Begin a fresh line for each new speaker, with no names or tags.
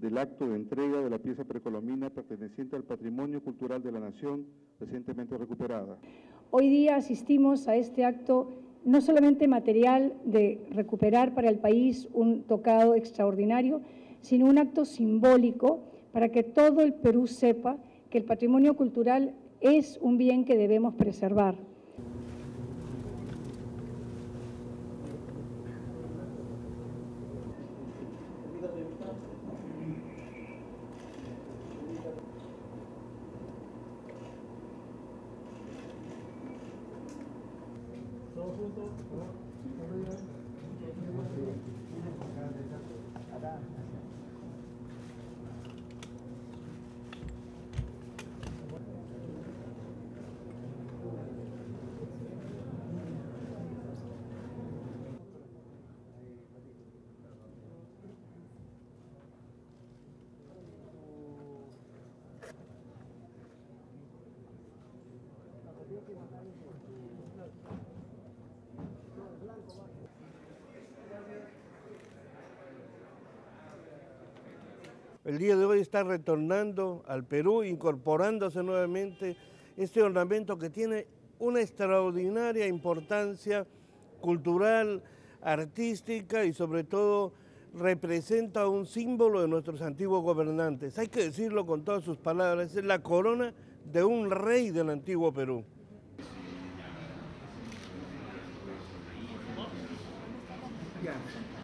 del acto de entrega de la pieza precolombina perteneciente al patrimonio cultural de la nación recientemente recuperada.
Hoy día asistimos a este acto no solamente material de recuperar para el país un tocado extraordinario, sino un acto simbólico para que todo el Perú sepa que el patrimonio cultural es un bien que debemos preservar.
El día de hoy está retornando al Perú, incorporándose nuevamente este ornamento que tiene una extraordinaria importancia cultural, artística y sobre todo representa un símbolo de nuestros antiguos gobernantes. Hay que decirlo con todas sus palabras, es la corona de un rey del antiguo Perú.
Ya.